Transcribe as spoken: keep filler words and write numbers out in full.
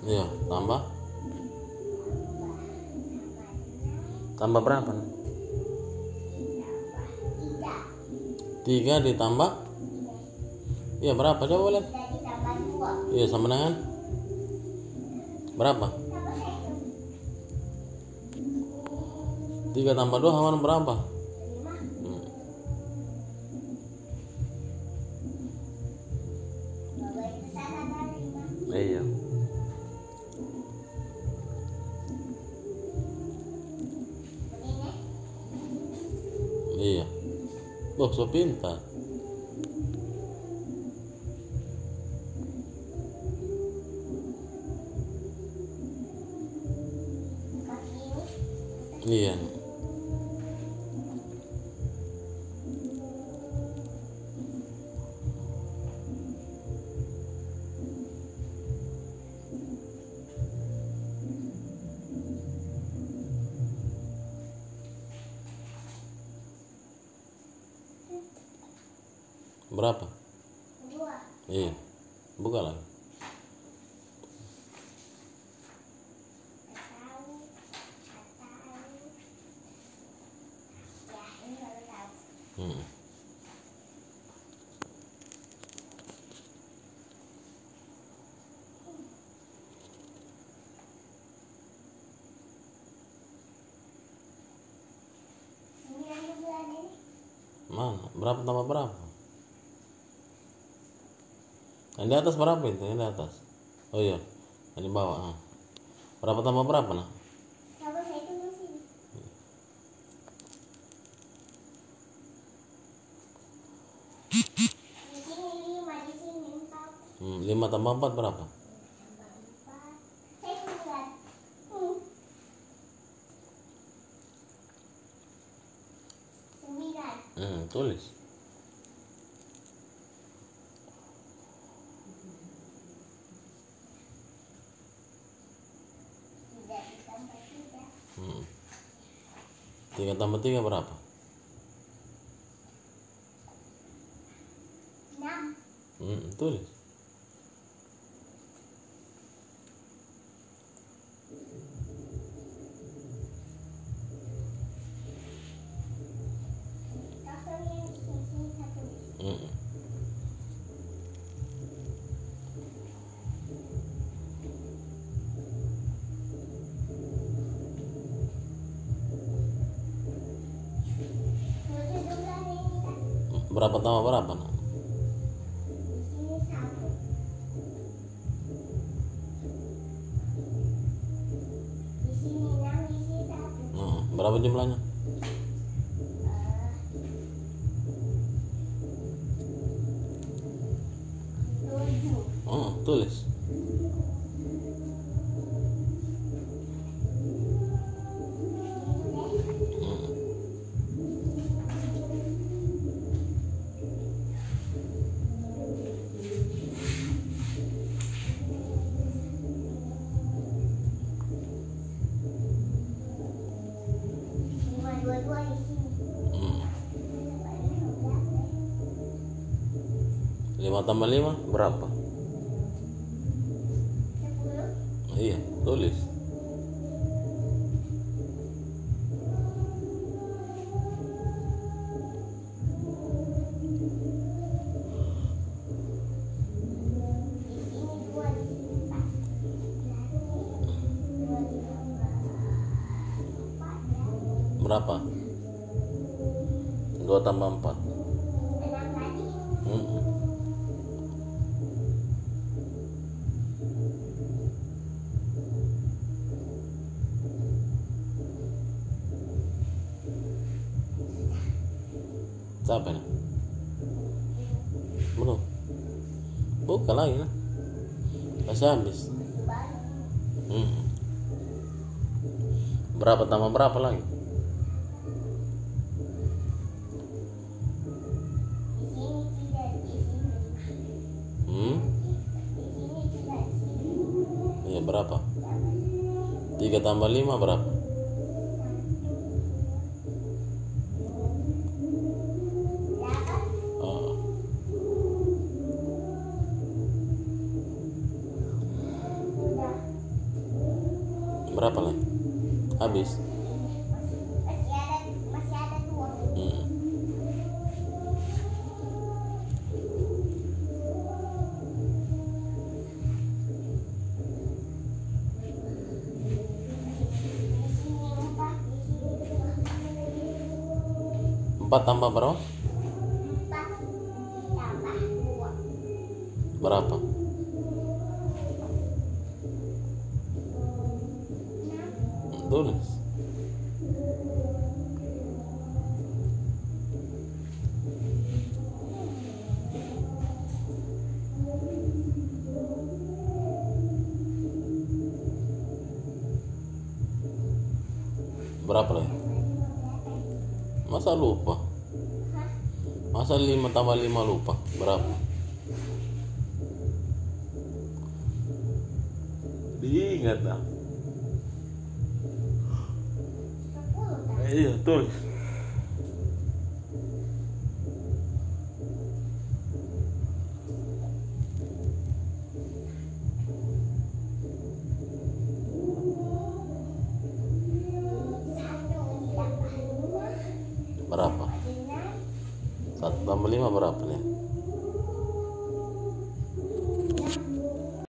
Iya, tambah. Tambah berapa? Tiga ditambah. Iya berapa? Coba lihat. Iya sama dengan berapa? Tiga tambah dua sama dengan berapa? Hmm. Iya. Iya. Loh, so pintar. Iya. Berapa? Dua. Iya. Buka lagi. Hmm. Mana? Berapa tambah berapa? Yang di atas berapa itu? Yang di atas. Oh iya. Yang di bawah. Ah. Berapa tambah berapa nah? Tambah satu mesin. Di sini lima, di sini empat. Hmm, lima tambah empat berapa? Hmm, tulis. Hmm. Tiga tambah tiga berapa? Enam. Hmm, tulis. Hmm. Berapa tambah berapa nak? Hmm, berapa jumlahnya? Oh, tulis. Hmm. Lima tambah lima berapa? Iya, tulis. Berapa? Dua tambah empat. Hmm. Sampai nah? Belum. Buka lagi nah. Masih habis. Hmm. Berapa tambah berapa lagi? Hmm? Iya berapa? Tiga tambah lima berapa? Oh. Berapa lagi? Habis. Masih ada, masih ada dua. Hmm. Di sini empat, di sini dua. Empat tambah berapa? Empat tambah dua. Berapa? Enam. Tulis. Berapa lagi? Masa lupa? Hah? Masa lima tambah lima lupa? Berapa? Diingat dong. Sepuluh tak? Iya, tulis. Satu ditambah lima. Berapa? Enam. Satu tambah lima berapa nih?